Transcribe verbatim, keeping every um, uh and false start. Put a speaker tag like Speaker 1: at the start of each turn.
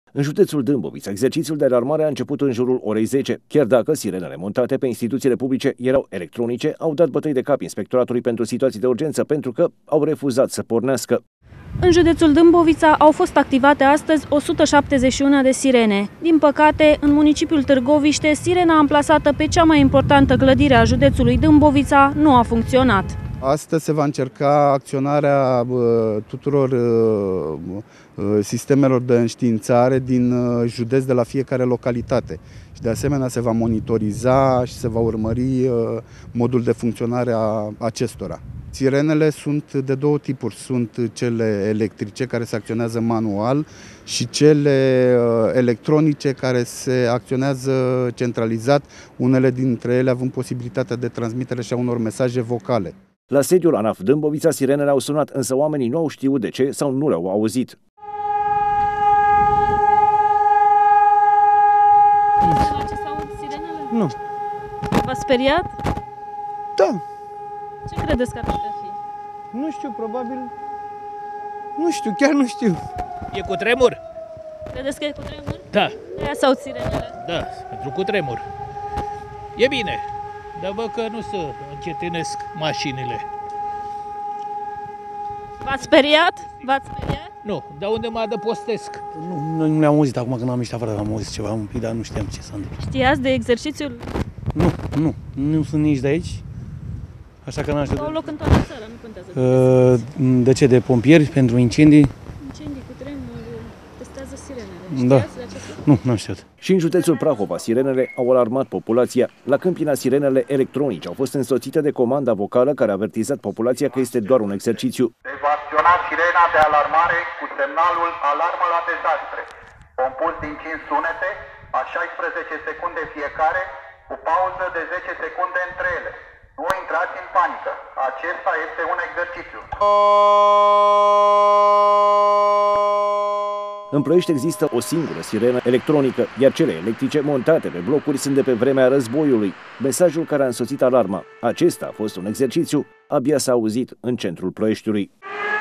Speaker 1: În județul Dâmbovița, exercițiul de alarmare a început în jurul orei zece. Chiar dacă sirenele montate pe instituțiile publice erau electronice, au dat bătăi de cap Inspectoratului pentru Situații de Urgență pentru că au refuzat să pornească.
Speaker 2: În județul Dâmbovița au fost activate astăzi o sută șaptezeci și unu de sirene. Din păcate, în municipiul Târgoviște, sirena amplasată pe cea mai importantă clădire a județului Dâmbovița nu a funcționat.
Speaker 3: Astăzi se va încerca acționarea tuturor sistemelor de înștiințare din județ de la fiecare localitate. Și de asemenea se va monitoriza și se va urmări modul de funcționare a acestora. Sirenele sunt de două tipuri, sunt cele electrice care se acționează manual și cele electronice care se acționează centralizat, unele dintre ele având posibilitatea de transmitere și a unor mesaje vocale.
Speaker 1: La sediul ANAF Dâmbovița, sirenele au sunat, însă oamenii nu au știut de ce sau nu le-au auzit.
Speaker 2: La ce s-aud sirenele?
Speaker 3: Nu.
Speaker 2: V-a speriat?
Speaker 3: Da.
Speaker 2: Ce credeți că ar putea fi?
Speaker 3: Nu știu, probabil... Nu știu, chiar nu știu.
Speaker 4: E cu tremur?
Speaker 2: Credeți că e cu tremur?
Speaker 4: Da.
Speaker 2: De-aia s-aud sirenele?
Speaker 4: Da, pentru cu tremur. E bine, dar văd că nu se încetinesc mașinile.
Speaker 2: V-ați speriat? V-ați speriat?
Speaker 4: Nu, dar unde mă adăpostesc?
Speaker 5: Nu, noi nu le-am auzit acum când am ieșit afară, am auzit ceva un pic, dar nu știam ce s-a întâmplat.
Speaker 2: Știați de exercițiul?
Speaker 5: Nu, nu, nu sunt nici de aici, așa că n-aș...
Speaker 2: Au loc în toată țara, nu contează.
Speaker 5: Uh, de ce? De pompieri pentru incendii?
Speaker 2: Incendii cu tremur, testează sirenele.
Speaker 5: Da.
Speaker 2: Știați de acest lucru?
Speaker 5: Nu, n-am știut.
Speaker 1: Și în județul Prahova, sirenele au alarmat populația. La Câmpina, sirenele electronice au fost însoțite de comanda vocală care a avertizat populația că este doar un exercițiu.
Speaker 6: Se va acționa sirena de alarmare cu semnalul alarmă la dezastre, compus din cinci sunete, a șaisprezece secunde fiecare, cu pauză de zece secunde între ele. Nu intrați în panică. Acesta este un exercițiu.
Speaker 1: În Ploiești există o singură sirenă electronică, iar cele electrice montate pe blocuri sunt de pe vremea războiului. Mesajul care a însoțit alarma, acesta a fost un exercițiu, abia s-a auzit în centrul Ploieștiului.